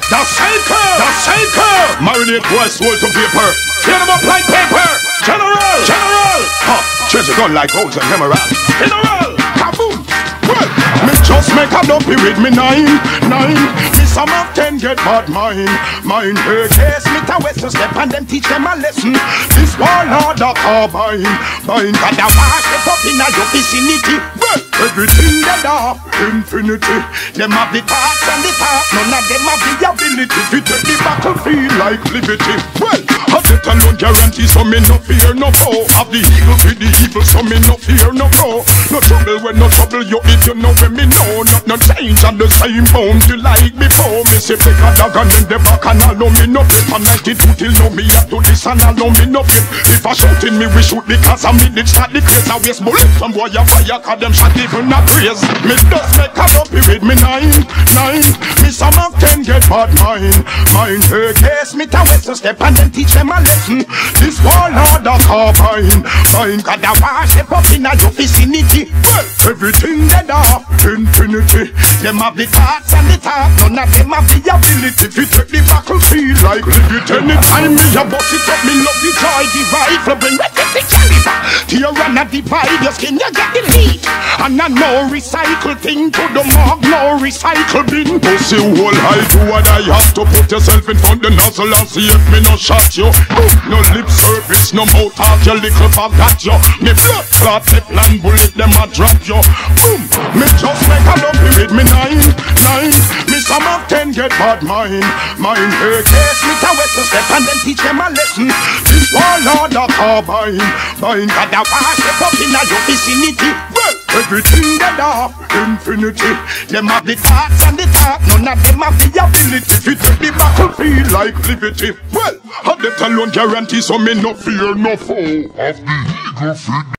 The cycle. Marinate boy soul to paper. Tear them up like paper. General. Treasure gun like gold and emerald. General. Kaboom. Well, me just make a dumpy with me nine. Me some of 10 get bad mind. Hey, Smith and Wesson step and them teach them a lesson. This warlord a carbine. Got a wash step up in a your vicinity. Well, everything they are infinity. Them have the parts and the talk. None of them have the ability to take the battlefield like liberty. Well, I get alone guarantee so me no fear no foe. Have the eagle with the evil so me no fear no foe. No trouble when no trouble you eat you know when me know. Not no change on the same bone you like before. Me say pick a dog and in the back and allow me no flip. From 92 till now me have to this and allow me no flip. If I shoot in me we shoot because I me did start the craze. I waste bullet some boy a fire cause them shot even a praise. Me just make a dopey with me nine. Me some of 10 get bad mind. Hey, Smith and Wesson step and then teach them a lesson. This warlord a carbine. Got a wash step up in a your vicinity. Well, everything they are infinity. Them have the thoughts and the talk. None of them have the ability to take the battlefield like liberty. Anytime me a bust it up, me love the joy, the rifle, bring back the caliber. Tear and a divide your skin, you get the lead. And I no recycle thing to the mark, no recycle bin. Pussy whole high to what I have to put yourself in front the nozzle and see if me no shot you. No lip service, no mouth talk, your little pop got you. Me blood clot, the plan bullet, them a drop you. Boom, me just make a dumpy with me nine. Me some of 10 get bad mind. Hey, Smith and Wesson step and then teach them a lesson. This warlord a carbine. Got a wash step up in a your vicinity. Well, everything they are infinity. Them have the thoughts and the talk. None of them have the ability to take the battlefield like liberty. Well, I let alone guarantee so me no fear no foe of the eagle feed.